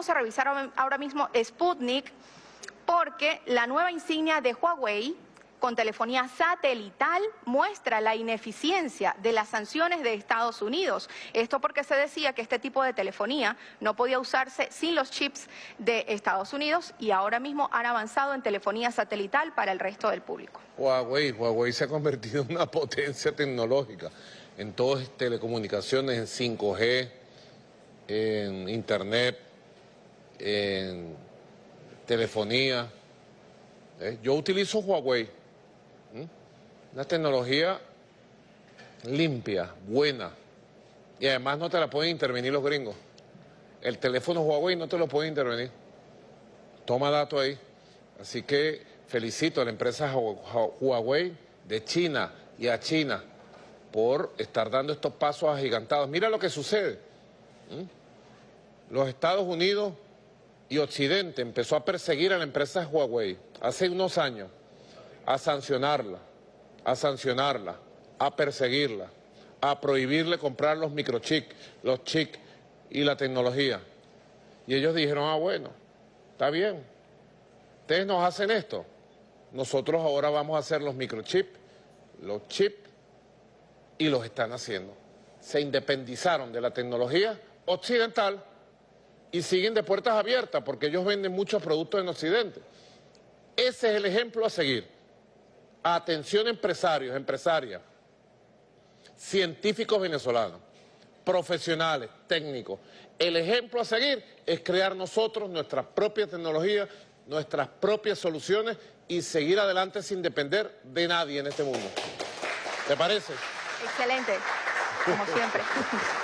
vamos a revisar ahora mismo Sputnik, porque la nueva insignia de Huawei con telefonía satelital muestra la ineficiencia de las sanciones de Estados Unidos. Esto porque se decía que este tipo de telefonía no podía usarse sin los chips de Estados Unidos, y ahora mismo han avanzado en telefonía satelital para el resto del público. Huawei se ha convertido en una potencia tecnológica en todas telecomunicaciones, en 5G, en internet, en telefonía. Yo utilizo Huawei, una tecnología limpia, buena, y además no te la pueden intervenir los gringos. El teléfono Huawei no te lo puede intervenir. Toma datos ahí. Así que felicito a la empresa Huawei de China y a China por estar dando estos pasos agigantados. Mira lo que sucede. Los Estados Unidos y Occidente empezó a perseguir a la empresa Huawei hace unos años, a sancionarla, a perseguirla, a prohibirle comprar los microchips, los chips y la tecnología. Y ellos dijeron, ah, bueno, está bien, ustedes nos hacen esto, nosotros ahora vamos a hacer los microchips, los chips, y los están haciendo. Se independizaron de la tecnología occidental y siguen de puertas abiertas porque ellos venden muchos productos en Occidente. Ese es el ejemplo a seguir. Atención empresarios, empresarias, científicos venezolanos, profesionales, técnicos. El ejemplo a seguir es crear nosotros nuestra propia tecnología, nuestras propias soluciones y seguir adelante sin depender de nadie en este mundo. ¿Te parece? Excelente, como siempre.